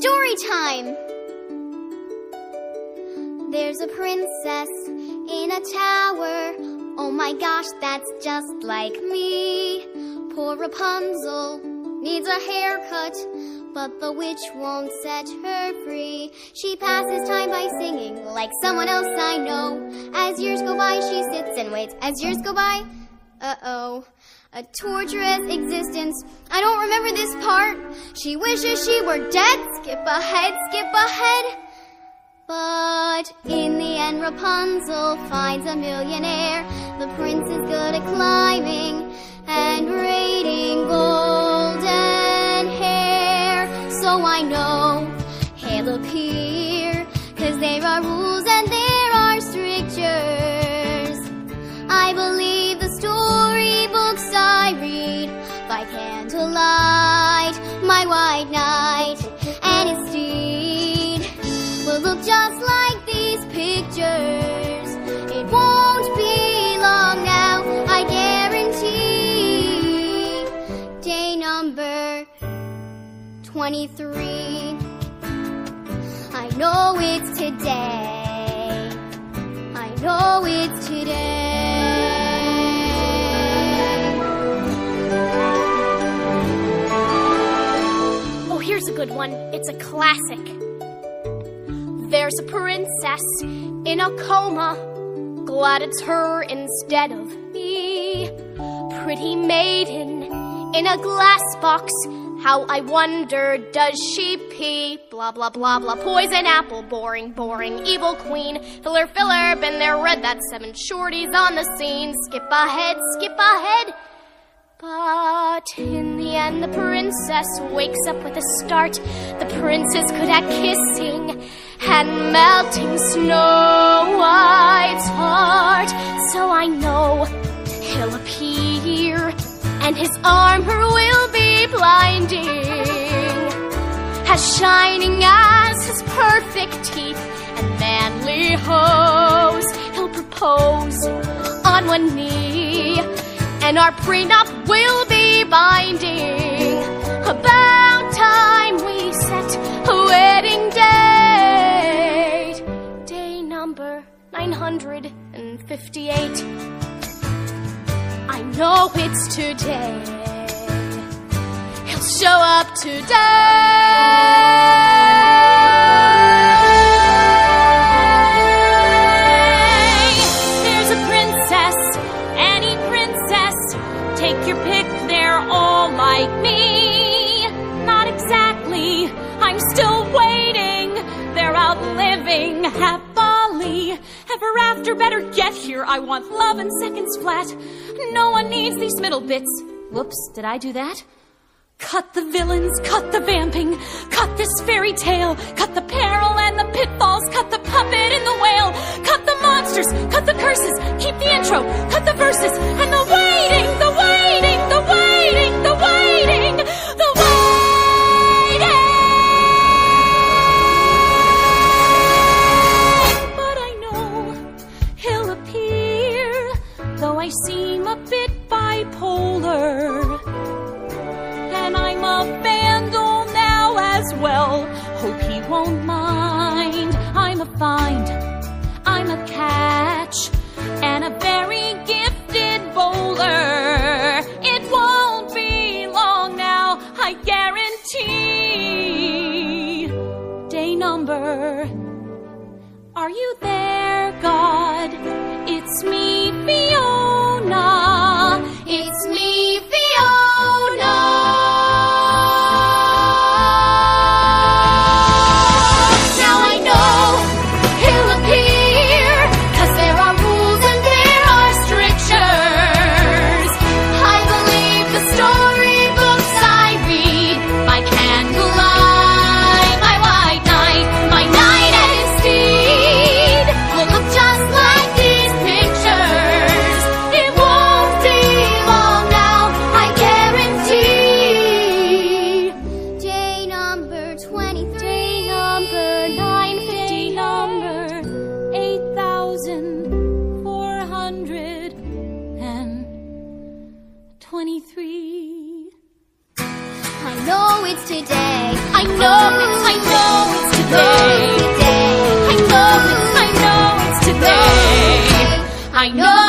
story time! There's a princess in a tower. Oh my gosh, that's just like me. Poor Rapunzel needs a haircut, but the witch won't set her free. She passes time by singing like someone else I know. As years go by, she sits and waits. As years go by, uh-oh, a torturous existence. I don't remember this part. She wishes she were dead. Skip ahead, skip ahead. But in the end, Rapunzel finds a millionaire. The prince is good at climbing and braiding golden hair. So I know he'll appear, 'cause there are rules and there are strictures. I believe the storybooks I read by candlelight. My white knight and his steed will look just like these pictures. It won't be long now, I guarantee. Day number 23. I know it's today. I know it's today. Oh, here's a good one. It's a classic. There's a princess in a coma. Glad it's her instead of me. Pretty maiden in a glass box. How I wonder, does she pee? Blah, blah, blah, blah. Poison apple, boring, boring. Evil queen, filler, filler. Been there, read that. 7 shorties on the scene. Skip ahead, skip ahead. But in the end, the princess wakes up with a start. The prince is good at kissing and melting Snow White's heart. So I know he'll appear, and his armor will be blinding, as shining as his perfect teeth and manly hose. He'll propose on one knee, and our prenup will be binding. About time we set a wedding date. Day number 958. I know it's today. He'll show up today. There's a princess, any princess. Take your pick, they're all like me. Not exactly, I'm still waiting. They're out living happily ever after. Better get here, I want love and seconds flat. No one needs these middle bits. Whoops, did I do that? Cut the villains, cut the vamping, cut this fairy tale, cut the peril and the pitfalls, cut the puppet and the whale, cut the monsters, cut the curses, keep the intro, cut the verses, and the waiting, the waiting, the waiting, the waiting, the waiting. But I know he'll appear, though I seem a bit bipolar. And I'm a vandal now as well. Hope he won't mind. I'm a find, I'm a catch, and a very gifted bowler. It won't be long now, I guarantee. Day number. Are you there, God? It's me, Fiona. It's me, Fiona. it's today. I know it's today. I know it's today. I know